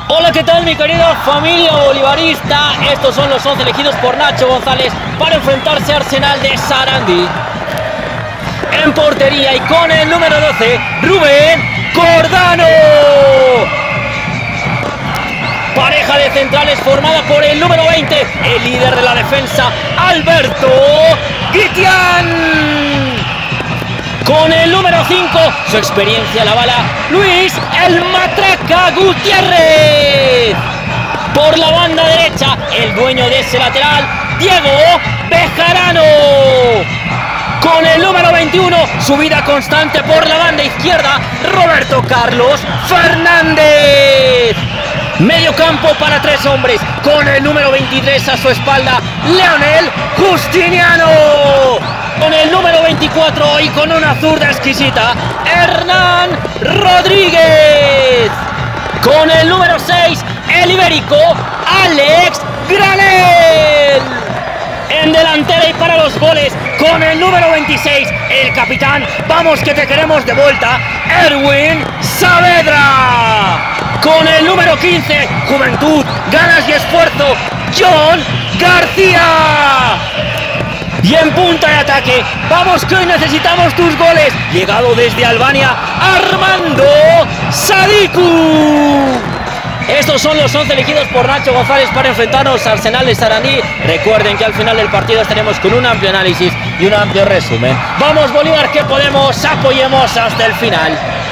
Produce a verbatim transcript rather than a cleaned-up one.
Hola, ¿qué tal mi querida familia bolivarista? Estos son los once elegidos por Nacho González para enfrentarse a Arsenal de Sarandí. En portería y con el número doce, Rubén Cordano. Pareja de centrales formada por el número veinte, el líder de la defensa, Alberto Guitián. Con el número cinco, su experiencia la bala, Luis el Matraca Gutiérrez. Por la banda derecha, el dueño de ese lateral, Diego Bejarano. Con el número veintiuno, subida constante por la banda izquierda, Roberto Carlos Fernández. Medio campo para tres hombres, con el número veintitrés a su espalda, Leonel Justiniano. Con el número veinticuatro y con una zurda exquisita, Hernán Rodríguez. Con el número seis, el ibérico, Alex Granel. En delantera y para los goles, con el número veintiséis, el capitán, vamos que te queremos de vuelta, Erwin Saavedra. Con el número quince, juventud, ganas y esfuerzo, John García. Y en punta de ataque, vamos que hoy necesitamos tus goles. Llegado desde Albania, Armando Sadiku. Estos son los once elegidos por Nacho González para enfrentarnos a Arsenal de Sarandí. Recuerden que al final del partido estaremos con un amplio análisis y un amplio resumen. Vamos Bolívar, que podemos, apoyemos hasta el final.